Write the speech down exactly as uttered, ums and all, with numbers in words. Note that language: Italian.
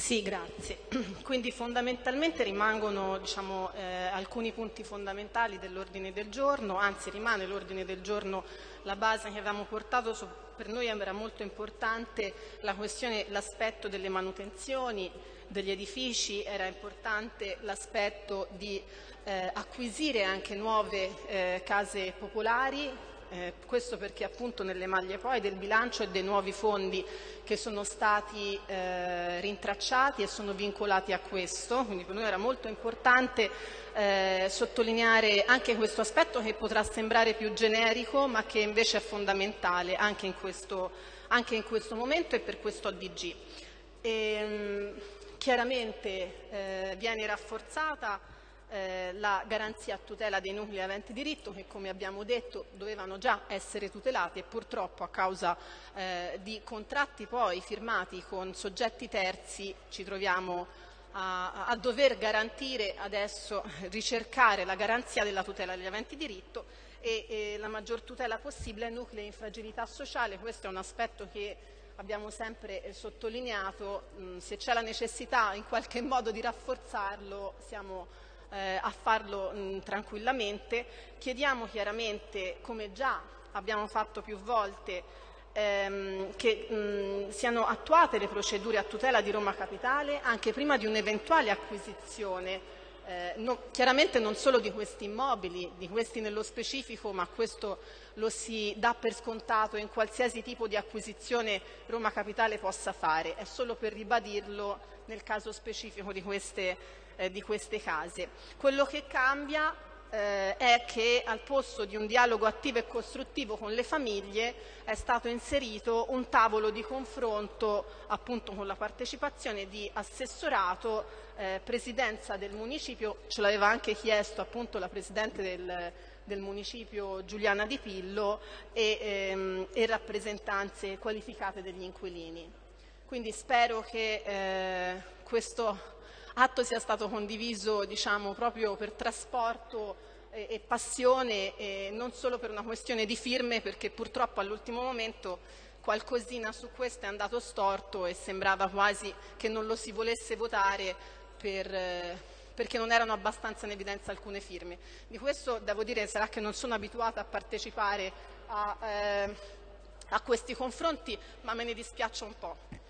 Sì, grazie. Quindi fondamentalmente rimangono diciamo, eh, alcuni punti fondamentali dell'ordine del giorno, anzi rimane l'ordine del giorno la base che avevamo portato. Su, per noi era molto importante la questione, l'aspetto delle manutenzioni degli edifici, era importante l'aspetto di eh, acquisire anche nuove eh, case popolari. Eh, questo perché appunto nelle maglie poi del bilancio e dei nuovi fondi che sono stati eh, rintracciati e sono vincolati a questo, quindi per noi era molto importante eh, sottolineare anche questo aspetto che potrà sembrare più generico ma che invece è fondamentale anche in questo, anche in questo momento e per questo O D G. E, mh, chiaramente eh, viene rafforzata Eh, la garanzia a tutela dei nuclei aventi diritto che, come abbiamo detto, dovevano già essere tutelati e purtroppo a causa eh, di contratti poi firmati con soggetti terzi ci troviamo a, a dover garantire adesso, ricercare la garanzia della tutela degli aventi diritto e, e la maggior tutela possibile ai nuclei in fragilità sociale. Questo è un aspetto che abbiamo sempre sottolineato. Mh, se c'è la necessità in qualche modo di rafforzarlo siamo Eh, a farlo mh, tranquillamente. Chiediamo chiaramente, come già abbiamo fatto più volte, ehm, che mh, siano attuate le procedure a tutela di Roma Capitale anche prima di un'eventuale acquisizione, eh, no, chiaramente non solo di questi immobili, di questi nello specifico, ma questo lo si dà per scontato in qualsiasi tipo di acquisizione Roma Capitale possa fare, è solo per ribadirlo nel caso specifico di queste Eh, di queste case. Quello che cambia eh, è che al posto di un dialogo attivo e costruttivo con le famiglie è stato inserito un tavolo di confronto appunto con la partecipazione di assessorato, eh, presidenza del municipio, ce l'aveva anche chiesto appunto la presidente del, del municipio Giuliana Di Pillo e, ehm, e rappresentanze qualificate degli inquilini. Quindi spero che eh, questo atto sia stato condiviso diciamo, proprio per trasporto e, e passione e non solo per una questione di firme, perché purtroppo all'ultimo momento qualcosina su questo è andato storto e sembrava quasi che non lo si volesse votare per, eh, perché non erano abbastanza in evidenza alcune firme. Di questo devo dire, sarà che non sono abituata a partecipare a, eh, a questi confronti, ma me ne dispiaccio un po'.